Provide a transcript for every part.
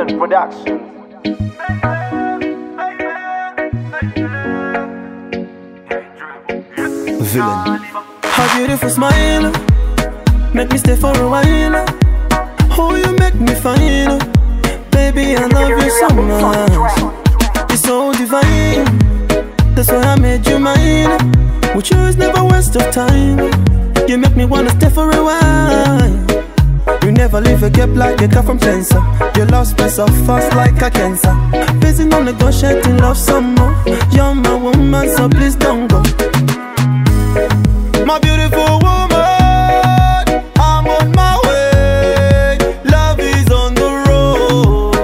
Villain Production. Villain. Her beautiful smile make me stay for a while. Oh, you make me fine, baby, I love you so much. It's so divine, that's why I made you mine. With you is never waste of time. You make me wanna stay for a while. You never leave a gap like a car from cancer. Your love spreads so fast like a cancer. Busy on negotiating love some more. You're my woman, so please don't go. My beautiful woman, I'm on my way. Love is on the road.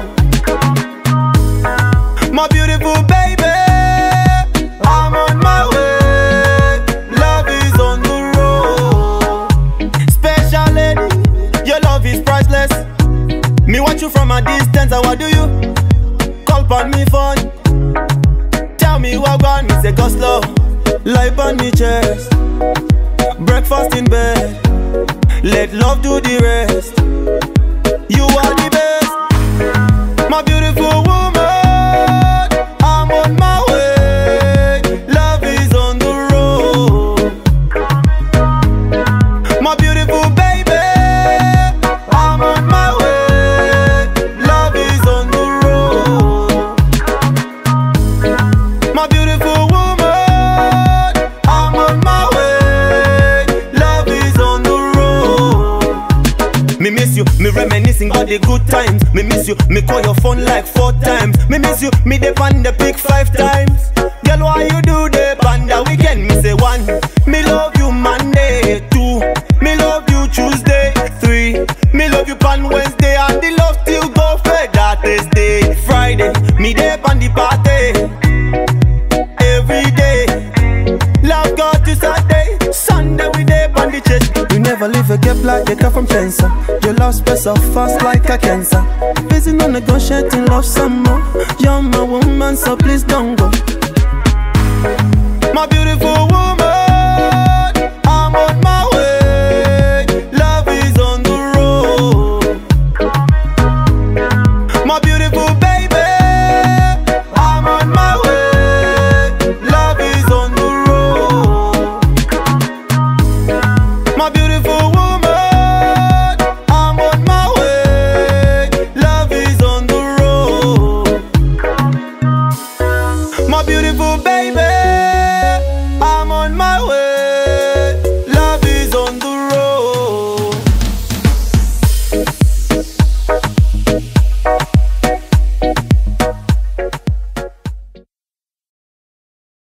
My beautiful baby, I'm on my way. Love is on the road. Special lady, your love is priceless. Me watch you from a distance, and what do you? Call upon me phone. Tell me what gone, me say go slow. Lie on me chest. Breakfast in bed, let love do the rest. You are the best, my beautiful woman. I'm on my way, love is on the road. My beautiful baby, I'm on my way, love is on the road. My beautiful woman, I'm on my way. Me miss you, me reminiscing about the good times. Me miss you, me call your phone like 4 times. Me miss you, me dey on the pick 5 times. Girl, why you do the panda weekend? Me say 1, me love you Monday. 2, me love you Tuesday. 3, me love you on Wednesday. And the love still go for that Thursday. Friday, me dey on the party. Every day, love got to Saturday. Sunday we dey on the church. You never leave a gap like a car from cancer. Your love spreads so fast like a cancer. Busy on negotiating love some more. You're my woman, so please don't go.